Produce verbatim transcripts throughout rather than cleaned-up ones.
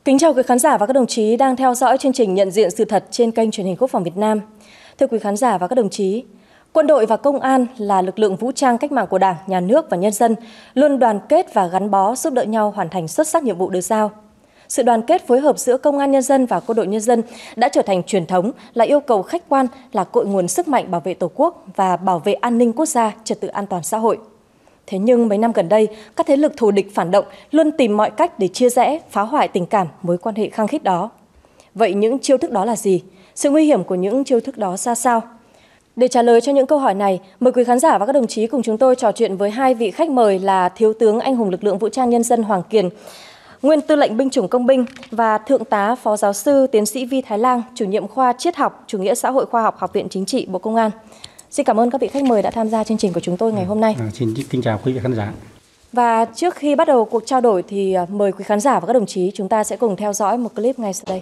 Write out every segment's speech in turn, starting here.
Kính chào quý khán giả và các đồng chí đang theo dõi chương trình Nhận diện sự thật trên kênh truyền hình Quốc phòng Việt Nam. Thưa quý khán giả và các đồng chí, quân đội và công an là lực lượng vũ trang cách mạng của Đảng, Nhà nước và nhân dân, luôn đoàn kết và gắn bó giúp đỡ nhau hoàn thành xuất sắc nhiệm vụ được giao. Sự đoàn kết phối hợp giữa công an nhân dân và quân đội nhân dân đã trở thành truyền thống, là yêu cầu khách quan, là cội nguồn sức mạnh bảo vệ Tổ quốc và bảo vệ an ninh quốc gia, trật tự an toàn xã hội. Thế nhưng mấy năm gần đây, các thế lực thù địch phản động luôn tìm mọi cách để chia rẽ, phá hoại tình cảm, mối quan hệ khăng khít đó. Vậy những chiêu thức đó là gì? Sự nguy hiểm của những chiêu thức đó ra sao? Để trả lời cho những câu hỏi này, mời quý khán giả và các đồng chí cùng chúng tôi trò chuyện với hai vị khách mời là Thiếu tướng Anh hùng lực lượng vũ trang nhân dân Hoàng Kiền, Nguyên Tư lệnh binh chủng công binh, và Thượng tá Phó giáo sư Tiến sĩ Vi Thái Lang, chủ nhiệm khoa Triết học, Chủ nghĩa xã hội khoa học, Học viện Chính trị, Bộ Công an. Xin cảm ơn các vị khách mời đã tham gia chương trình của chúng tôi ngày hôm nay. À, xin kính chào quý vị khán giả. Và trước khi bắt đầu cuộc trao đổi thì mời quý khán giả và các đồng chí chúng ta sẽ cùng theo dõi một clip ngay sau đây.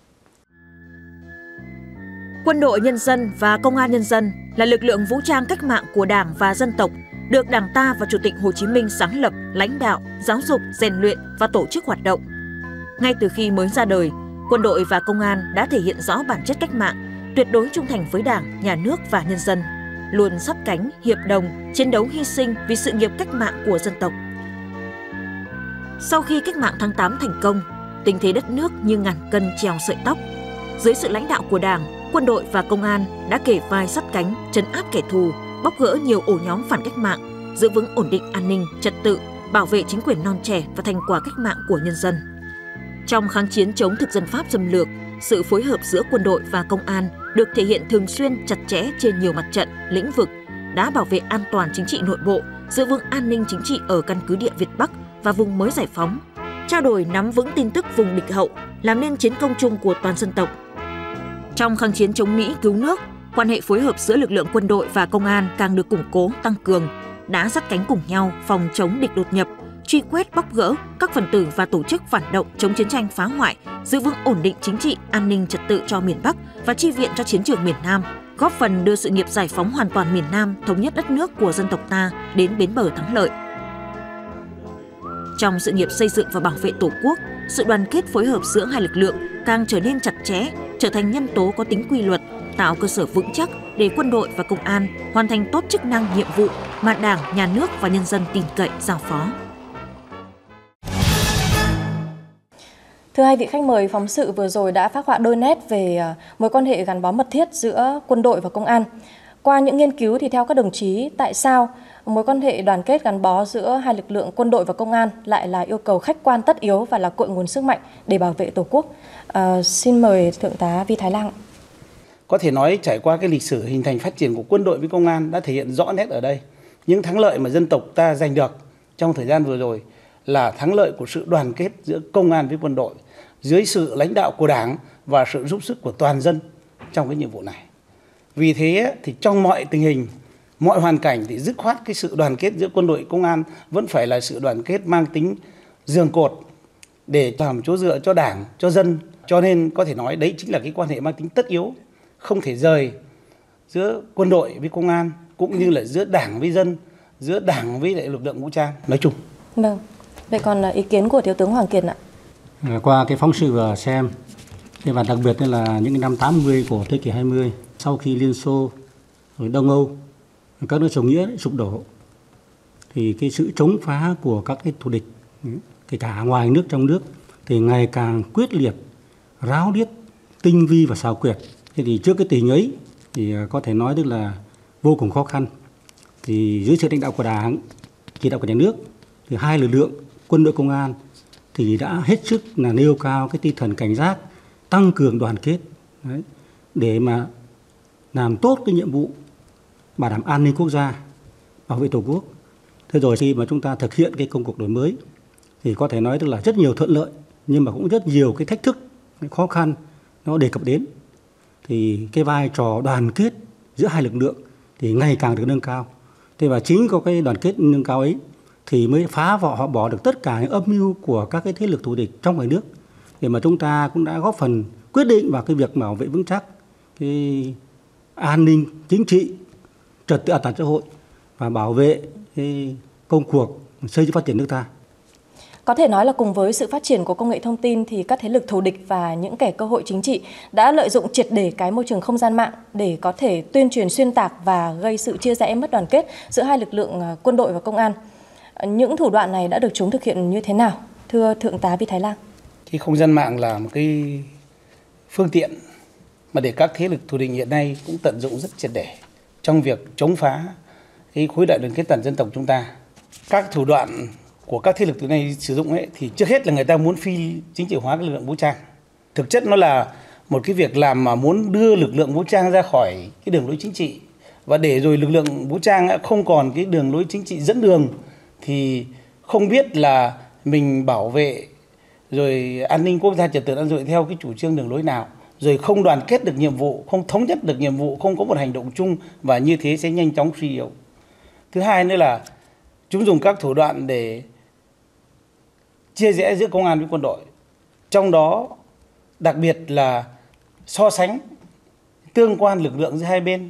Quân đội nhân dân và Công an nhân dân là lực lượng vũ trang cách mạng của Đảng và dân tộc, được Đảng ta và Chủ tịch Hồ Chí Minh sáng lập, lãnh đạo, giáo dục, rèn luyện và tổ chức hoạt động. Ngay từ khi mới ra đời, quân đội và công an đã thể hiện rõ bản chất cách mạng, tuyệt đối trung thành với Đảng, Nhà nước và nhân dân, luôn sát cánh, hiệp đồng, chiến đấu hy sinh vì sự nghiệp cách mạng của dân tộc. Sau khi cách mạng tháng tám thành công, tình thế đất nước như ngàn cân treo sợi tóc. Dưới sự lãnh đạo của Đảng, quân đội và công an đã kề vai sát cánh, trấn áp kẻ thù, bóc gỡ nhiều ổ nhóm phản cách mạng, giữ vững ổn định an ninh, trật tự, bảo vệ chính quyền non trẻ và thành quả cách mạng của nhân dân. Trong kháng chiến chống thực dân Pháp xâm lược, sự phối hợp giữa quân đội và công an được thể hiện thường xuyên, chặt chẽ trên nhiều mặt trận, lĩnh vực, đã bảo vệ an toàn chính trị nội bộ, giữ vững an ninh chính trị ở căn cứ địa Việt Bắc và vùng mới giải phóng, trao đổi nắm vững tin tức vùng địch hậu, làm nên chiến công chung của toàn dân tộc. Trong kháng chiến chống Mỹ cứu nước, quan hệ phối hợp giữa lực lượng quân đội và công an càng được củng cố, tăng cường, đã sát cánh cùng nhau phòng chống địch đột nhập, truy quét bóc gỡ các phần tử và tổ chức phản động chống chiến tranh phá hoại, giữ vững ổn định chính trị, an ninh trật tự cho miền Bắc và chi viện cho chiến trường miền Nam, góp phần đưa sự nghiệp giải phóng hoàn toàn miền Nam, thống nhất đất nước của dân tộc ta đến bến bờ thắng lợi. Trong sự nghiệp xây dựng và bảo vệ Tổ quốc, sự đoàn kết phối hợp giữa hai lực lượng càng trở nên chặt chẽ, trở thành nhân tố có tính quy luật, tạo cơ sở vững chắc để quân đội và công an hoàn thành tốt chức năng nhiệm vụ mà Đảng, Nhà nước và nhân dân tin cậy giao phó. Thưa hai vị khách mời, phóng sự vừa rồi đã phác họa đôi nét về mối quan hệ gắn bó mật thiết giữa quân đội và công an. Qua những nghiên cứu thì theo các đồng chí, tại sao mối quan hệ đoàn kết gắn bó giữa hai lực lượng quân đội và công an lại là yêu cầu khách quan tất yếu và là cội nguồn sức mạnh để bảo vệ Tổ quốc? À, xin mời Thượng tá Vi Thái Lang. Có thể nói trải qua cái lịch sử hình thành phát triển của quân đội với công an đã thể hiện rõ nét ở đây. Những thắng lợi mà dân tộc ta giành được trong thời gian vừa rồi là thắng lợi của sự đoàn kết giữa công an với quân đội, dưới sự lãnh đạo của Đảng và sự giúp sức của toàn dân trong cái nhiệm vụ này. Vì thế thì trong mọi tình hình, mọi hoàn cảnh thì dứt khoát cái sự đoàn kết giữa quân đội công an vẫn phải là sự đoàn kết mang tính giường cột để làm chỗ dựa cho Đảng, cho dân. Cho nên có thể nói đấy chính là cái quan hệ mang tính tất yếu, không thể rời giữa quân đội với công an, cũng như là giữa Đảng với dân, giữa Đảng với lại lực lượng vũ trang nói chung. Vâng. Vậy còn ý kiến của Thiếu tướng Hoàng Kiền ạ? Qua cái phóng sự vừa xem, và đặc biệt là những năm tám mươi của thế kỷ hai mươi, sau khi Liên Xô, rồi Đông Âu, các nước chủ nghĩa sụp đổ, thì cái sự chống phá của các cái thù địch, kể cả ngoài nước trong nước, thì ngày càng quyết liệt, ráo riết, tinh vi và xảo quyệt. Thế thì trước cái tình ấy thì có thể nói tức là vô cùng khó khăn. Thì dưới sự lãnh đạo của Đảng, chỉ đạo của Nhà nước, thì hai lực lượng quân đội công an thì đã hết sức là nêu cao cái tinh thần cảnh giác, tăng cường đoàn kết đấy, để mà làm tốt cái nhiệm vụ bảo đảm an ninh quốc gia, bảo vệ Tổ quốc. Thế rồi khi mà chúng ta thực hiện cái công cuộc đổi mới thì có thể nói tức là rất nhiều thuận lợi, nhưng mà cũng rất nhiều cái thách thức, cái khó khăn nó đề cập đến. Thì cái vai trò đoàn kết giữa hai lực lượng thì ngày càng được nâng cao. Thế và chính có cái đoàn kết nâng cao ấy thì mới phá vỡ họ bỏ được tất cả những âm mưu của các cái thế lực thù địch trong ngoài nước, để mà chúng ta cũng đã góp phần quyết định vào cái việc bảo vệ vững chắc cái an ninh chính trị, trật tự an toàn xã hội và bảo vệ cái công cuộc xây dựng phát triển nước ta. Có thể nói là cùng với sự phát triển của công nghệ thông tin thì các thế lực thù địch và những kẻ cơ hội chính trị đã lợi dụng triệt để cái môi trường không gian mạng để có thể tuyên truyền xuyên tạc và gây sự chia rẽ mất đoàn kết giữa hai lực lượng quân đội và công an. Những thủ đoạn này đã được chúng thực hiện như thế nào? Thưa Thượng tá Vi Thái Lan. Cái không gian mạng là một cái phương tiện mà để các thế lực thù địch hiện nay cũng tận dụng rất triệt để trong việc chống phá cái khối đại đoàn kết toàn dân tộc chúng ta. Các thủ đoạn của các thế lực từ này sử dụng ấy thì trước hết là người ta muốn phi chính trị hóa các lực lượng vũ trang. Thực chất nó là một cái việc làm mà muốn đưa lực lượng vũ trang ra khỏi cái đường lối chính trị, và để rồi lực lượng vũ trang không còn cái đường lối chính trị dẫn đường thì không biết là mình bảo vệ rồi an ninh quốc gia, trật tự an toàn theo cái chủ trương đường lối nào, rồi không đoàn kết được nhiệm vụ, không thống nhất được nhiệm vụ, không có một hành động chung, và như thế sẽ nhanh chóng suy yếu. Thứ hai nữa là chúng dùng các thủ đoạn để chia rẽ giữa công an với quân đội, trong đó đặc biệt là so sánh tương quan lực lượng giữa hai bên,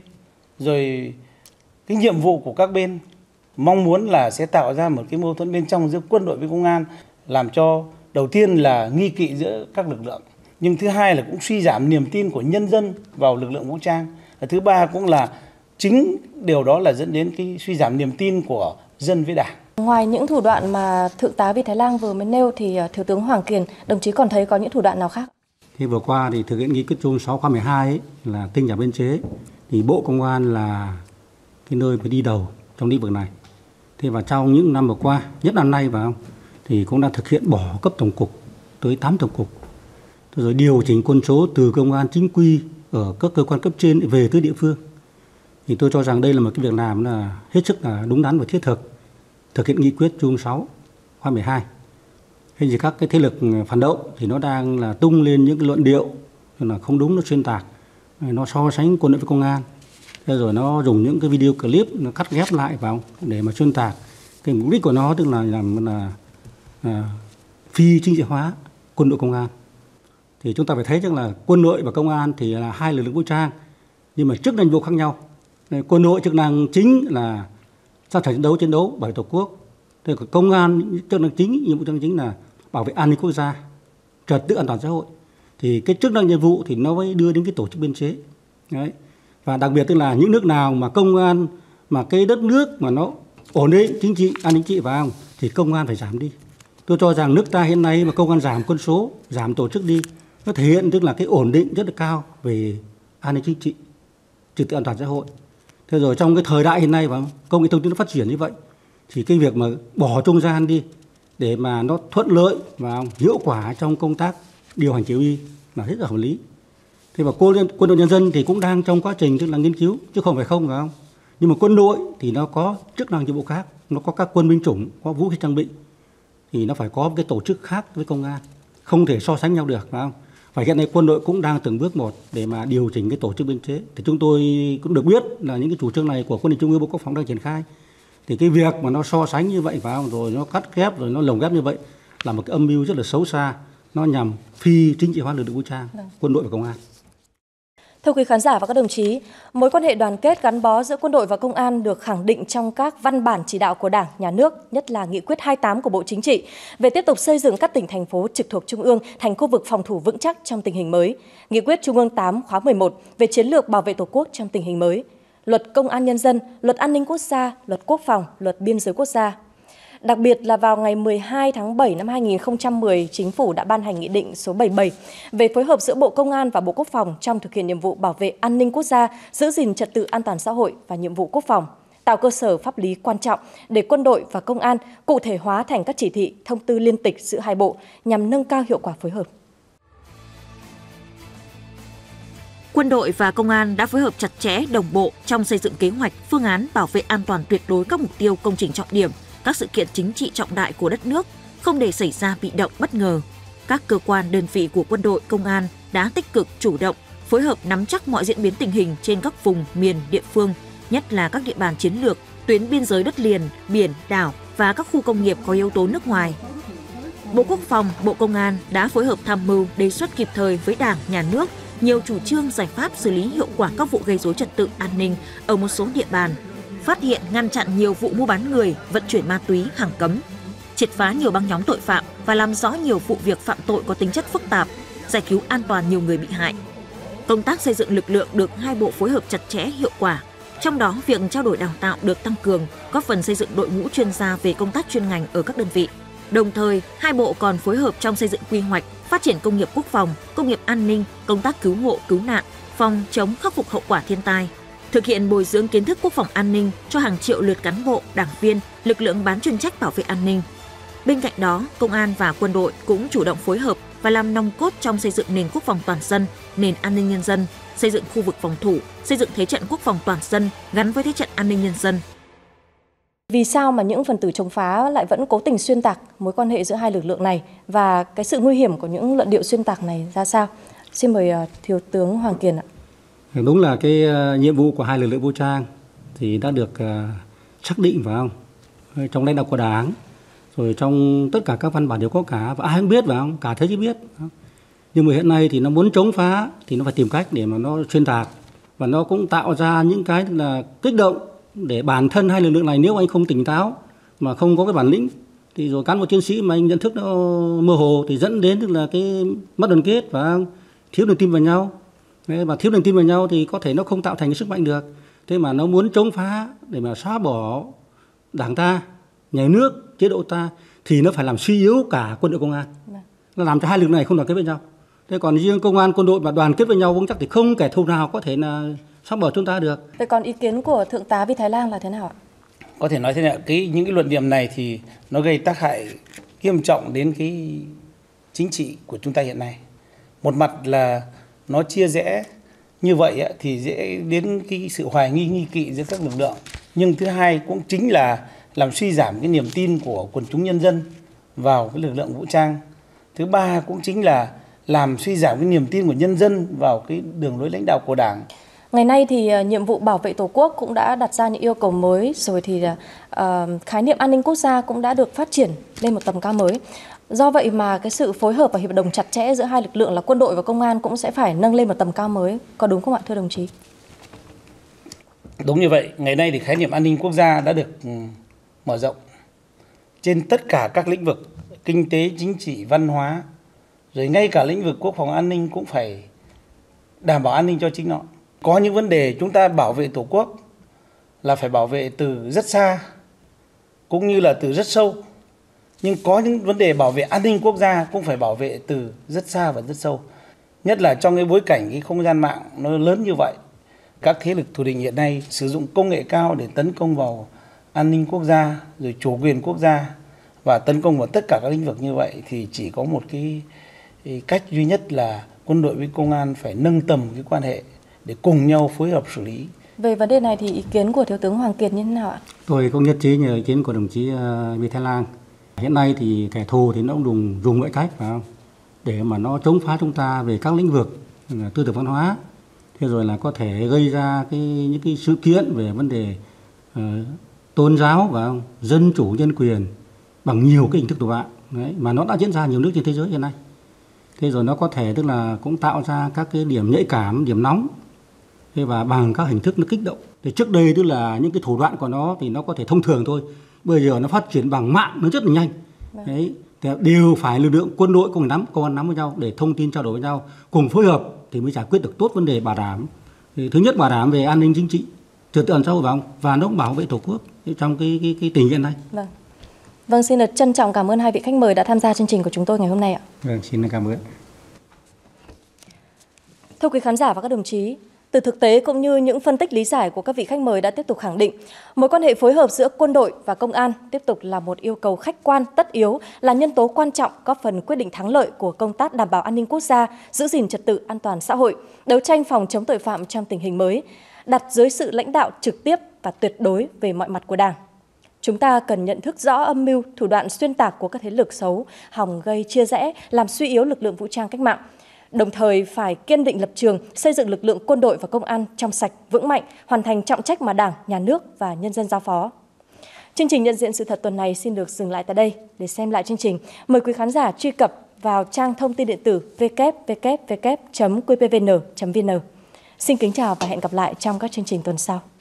rồi cái nhiệm vụ của các bên, mong muốn là sẽ tạo ra một cái mâu thuẫn bên trong giữa quân đội với công an, làm cho đầu tiên là nghi kỵ giữa các lực lượng, nhưng thứ hai là cũng suy giảm niềm tin của nhân dân vào lực lượng vũ trang, và thứ ba cũng là chính điều đó là dẫn đến cái suy giảm niềm tin của dân với Đảng. Ngoài những thủ đoạn mà Thượng tá Vi Thái Lan vừa mới nêu thì Thiếu tướng Hoàng Kiền, đồng chí còn thấy có những thủ đoạn nào khác? Thì vừa qua thì thực hiện nghị quyết chung sáu khóa mười hai ấy, là tinh giản biên chế, thì Bộ Công an là cái nơi phải đi đầu trong lĩnh vực này. Thế và trong những năm vừa qua, nhất năm nay vào thì cũng đã thực hiện bỏ cấp tổng cục tới tám tổng cục, rồi điều chỉnh quân số từ công an chính quy ở các cơ quan cấp trên về tới địa phương. Thì tôi cho rằng đây là một cái việc làm là hết sức là đúng đắn và thiết thực, thực hiện nghị quyết chung sáu khóa mười hai. Thế thì các cái thế lực phản động thì nó đang là tung lên những cái luận điệu là không đúng, nó xuyên tạc, nó so sánh quân đội với công an, thế rồi nó dùng những cái video clip nó cắt ghép lại vào để mà xuyên tạc. Cái mục đích của nó tức là làm là, là phi chính trị hóa quân đội công an. Thì chúng ta phải thấy rằng là quân đội và công an thì là hai lực lượng vũ trang, nhưng mà chức năng nhiệm vụ khác nhau. Quân đội chức năng chính là sẵn sàng chiến đấu chiến đấu bảo vệ tổ quốc. Thế còn công an chức năng chính, nhiệm vụ chức năng chính là bảo vệ an ninh quốc gia, trật tự an toàn xã hội. Thì cái chức năng nhiệm vụ thì nó mới đưa đến cái tổ chức biên chế. Đấy. Và đặc biệt tức là những nước nào mà công an mà cái đất nước mà nó ổn định chính trị, an ninh chính trị vào thì công an phải giảm đi. Tôi cho rằng nước ta hiện nay mà công an giảm quân số, giảm tổ chức đi, nó thể hiện tức là cái ổn định rất là cao về an ninh chính trị, trật tự an toàn xã hội. Thế rồi trong cái thời đại hiện nay và công nghệ thông tin nó phát triển như vậy thì cái việc mà bỏ trung gian đi để mà nó thuận lợi và hiệu quả trong công tác điều hành chỉ huy là rất là hợp lý. Thế và quân đội nhân dân thì cũng đang trong quá trình tức là nghiên cứu chứ không phải không, phải không? Nhưng mà quân đội thì nó có chức năng nhiệm vụ khác, nó có các quân binh chủng, có vũ khí trang bị thì nó phải có một cái tổ chức khác với công an, không thể so sánh nhau được, phải không? Và hiện nay quân đội cũng đang từng bước một để mà điều chỉnh cái tổ chức biên chế. Thì chúng tôi cũng được biết là những cái chủ trương này của Quân ủy Trung ương, Bộ Quốc phòng đang triển khai. Thì cái việc mà nó so sánh như vậy vào rồi nó cắt ghép rồi nó lồng ghép như vậy là một cái âm mưu rất là xấu xa, nó nhằm phi chính trị hóa lực lượng vũ trang, vâng. Quân đội và công an. Thưa quý khán giả và các đồng chí, mối quan hệ đoàn kết gắn bó giữa quân đội và công an được khẳng định trong các văn bản chỉ đạo của Đảng, Nhà nước, nhất là nghị quyết hai mươi tám của Bộ Chính trị về tiếp tục xây dựng các tỉnh, thành phố trực thuộc Trung ương thành khu vực phòng thủ vững chắc trong tình hình mới, nghị quyết Trung ương tám khóa mười một về chiến lược bảo vệ Tổ quốc trong tình hình mới, luật Công an Nhân dân, luật An ninh Quốc gia, luật Quốc phòng, luật Biên giới Quốc gia. Đặc biệt là vào ngày mười hai tháng bảy năm hai nghìn không trăm mười, Chính phủ đã ban hành Nghị định số bảy mươi bảy về phối hợp giữa Bộ Công an và Bộ Quốc phòng trong thực hiện nhiệm vụ bảo vệ an ninh quốc gia, giữ gìn trật tự an toàn xã hội và nhiệm vụ quốc phòng, tạo cơ sở pháp lý quan trọng để quân đội và công an cụ thể hóa thành các chỉ thị, thông tư liên tịch giữa hai bộ nhằm nâng cao hiệu quả phối hợp. Quân đội và công an đã phối hợp chặt chẽ, đồng bộ trong xây dựng kế hoạch, phương án bảo vệ an toàn tuyệt đối các mục tiêu, công trình trọng điểm, các sự kiện chính trị trọng đại của đất nước, không để xảy ra bị động bất ngờ. Các cơ quan đơn vị của quân đội, công an đã tích cực chủ động, phối hợp nắm chắc mọi diễn biến tình hình trên các vùng, miền, địa phương, nhất là các địa bàn chiến lược, tuyến biên giới đất liền, biển, đảo và các khu công nghiệp có yếu tố nước ngoài. Bộ Quốc phòng, Bộ Công an đã phối hợp tham mưu, đề xuất kịp thời với Đảng, Nhà nước nhiều chủ trương giải pháp xử lý hiệu quả các vụ gây rối trật tự an ninh ở một số địa bàn, phát hiện ngăn chặn nhiều vụ mua bán người, vận chuyển ma túy, hàng cấm. triệt phá nhiều băng nhóm tội phạm và làm rõ nhiều vụ việc phạm tội có tính chất phức tạp, giải cứu an toàn nhiều người bị hại. Công tác xây dựng lực lượng được hai bộ phối hợp chặt chẽ, hiệu quả. Trong đó, việc trao đổi đào tạo được tăng cường, góp phần xây dựng đội ngũ chuyên gia về công tác chuyên ngành ở các đơn vị. Đồng thời, hai bộ còn phối hợp trong xây dựng quy hoạch, phát triển công nghiệp quốc phòng, công nghiệp an ninh, công tác cứu hộ, cứu nạn, phòng chống khắc phục hậu quả thiên tai, thực hiện bồi dưỡng kiến thức quốc phòng an ninh cho hàng triệu lượt cán bộ, đảng viên, lực lượng bán chuyên trách bảo vệ an ninh. Bên cạnh đó, công an và quân đội cũng chủ động phối hợp và làm nòng cốt trong xây dựng nền quốc phòng toàn dân, nền an ninh nhân dân, xây dựng khu vực phòng thủ, xây dựng thế trận quốc phòng toàn dân gắn với thế trận an ninh nhân dân. Vì sao mà những phần tử chống phá lại vẫn cố tình xuyên tạc mối quan hệ giữa hai lực lượng này và cái sự nguy hiểm của những luận điệu xuyên tạc này ra sao? Xin mời uh, Thiếu tướng Hoàng Kiền ạ. Đúng là cái uh, nhiệm vụ của hai lực lượng vũ trang thì đã được uh, xác định phải không? Trong lãnh đạo của Đảng, rồi trong tất cả các văn bản đều có cả, và ai cũng biết phải không? Cả thế giới biết. Nhưng mà hiện nay thì nó muốn chống phá thì nó phải tìm cách để mà nó xuyên tạc, và nó cũng tạo ra những cái là kích động để bản thân hai lực lượng này, nếu anh không tỉnh táo mà không có cái bản lĩnh thì rồi cán bộ chiến sĩ mà anh nhận thức nó mơ hồ thì dẫn đến tức là cái mất đoàn kết và thiếu niềm tin vào nhau. Đấy, và thiếu niềm tin vào nhau thì có thể nó không tạo thành cái sức mạnh được. Thế mà nó muốn chống phá để mà xóa bỏ Đảng ta, nhà nước, chế độ ta thì nó phải làm suy yếu cả quân đội công an. Nó làm cho hai lực lượng này không đoàn kết với nhau. Thế còn riêng công an, quân đội mà đoàn kết với nhau vững chắc thì không kẻ thù nào có thể là xóa bỏ chúng ta được. Vậy còn ý kiến của Thượng tá Vi Thái Lan là thế nào ạ? Có thể nói thế nào, cái những cái luận điểm này thì nó gây tác hại nghiêm trọng đến cái chính trị của chúng ta hiện nay. Một mặt là nó chia rẽ như vậy thì dễ đến cái sự hoài nghi, nghi kỵ giữa các lực lượng. Nhưng thứ hai cũng chính là làm suy giảm cái niềm tin của quần chúng nhân dân vào cái lực lượng vũ trang. Thứ ba cũng chính là làm suy giảm cái niềm tin của nhân dân vào cái đường lối lãnh đạo của Đảng. Ngày nay thì nhiệm vụ bảo vệ Tổ quốc cũng đã đặt ra những yêu cầu mới, rồi thì uh, khái niệm an ninh quốc gia cũng đã được phát triển lên một tầm cao mới. Do vậy mà cái sự phối hợp và hiệp đồng chặt chẽ giữa hai lực lượng là quân đội và công an cũng sẽ phải nâng lên một tầm cao mới. Có đúng không ạ, thưa đồng chí? Đúng như vậy. Ngày nay thì khái niệm an ninh quốc gia đã được mở rộng trên tất cả các lĩnh vực kinh tế, chính trị, văn hóa, rồi ngay cả lĩnh vực quốc phòng an ninh cũng phải đảm bảo an ninh cho chính nó. Có những vấn đề chúng ta bảo vệ Tổ quốc là phải bảo vệ từ rất xa cũng như là từ rất sâu. Nhưng có những vấn đề bảo vệ an ninh quốc gia cũng phải bảo vệ từ rất xa và rất sâu. Nhất là trong cái bối cảnh cái không gian mạng nó lớn như vậy. Các thế lực thù địch hiện nay sử dụng công nghệ cao để tấn công vào an ninh quốc gia, rồi chủ quyền quốc gia và tấn công vào tất cả các lĩnh vực như vậy thì chỉ có một cái, cái cách duy nhất là quân đội với công an phải nâng tầm cái quan hệ để cùng nhau phối hợp xử lý. Về vấn đề này thì ý kiến của Thiếu tướng Hoàng Kiệt như thế nào ạ? Tôi cũng nhất trí như ý kiến của đồng chí uh, Vi Thái Lan. Hiện nay thì kẻ thù thì nó cũng dùng, dùng mọi cách phải không? Để mà nó chống phá chúng ta về các lĩnh vực là tư tưởng văn hóa. Thế rồi là có thể gây ra cái, những cái sự kiện về vấn đề uh, tôn giáo và dân chủ nhân quyền bằng nhiều cái hình thức thủ đoạn mà nó đã diễn ra nhiều nước trên thế giới hiện nay. Thế rồi nó có thể tức là cũng tạo ra các cái điểm nhạy cảm, điểm nóng. Thế và bằng các hình thức nó kích động. Thì trước đây tức là những cái thủ đoạn của nó thì nó có thể thông thường thôi. Bây giờ nó phát triển bằng mạng nó rất là nhanh. Vâng. Đấy, thì đều phải lực lượng quân đội cùng nắm, công an nắm với nhau để thông tin trao đổi với nhau, cùng phối hợp thì mới giải quyết được tốt vấn đề bảo đảm. Thì thứ nhất bảo đảm về an ninh chính trị, trật tự an toàn xã hội và, và nó cũng bảo vệ Tổ quốc trong cái cái cái tình hiện nay. Vâng. Vâng, xin được trân trọng cảm ơn hai vị khách mời đã tham gia chương trình của chúng tôi ngày hôm nay ạ. Vâng, xin cảm ơn. Thưa quý khán giả và các đồng chí, từ thực tế cũng như những phân tích lý giải của các vị khách mời đã tiếp tục khẳng định, mối quan hệ phối hợp giữa quân đội và công an tiếp tục là một yêu cầu khách quan, tất yếu, là nhân tố quan trọng góp phần quyết định thắng lợi của công tác đảm bảo an ninh quốc gia, giữ gìn trật tự an toàn xã hội, đấu tranh phòng chống tội phạm trong tình hình mới, đặt dưới sự lãnh đạo trực tiếp và tuyệt đối về mọi mặt của Đảng. Chúng ta cần nhận thức rõ âm mưu, thủ đoạn xuyên tạc của các thế lực xấu, hòng gây chia rẽ, làm suy yếu lực lượng vũ trang cách mạng. Đồng thời phải kiên định lập trường, xây dựng lực lượng quân đội và công an trong sạch, vững mạnh, hoàn thành trọng trách mà Đảng, Nhà nước và nhân dân giao phó. Chương trình nhận diện sự thật tuần này xin được dừng lại tại đây. Để xem lại chương trình, mời quý khán giả truy cập vào trang thông tin điện tử w w w chấm q p v n chấm v n. Xin kính chào và hẹn gặp lại trong các chương trình tuần sau.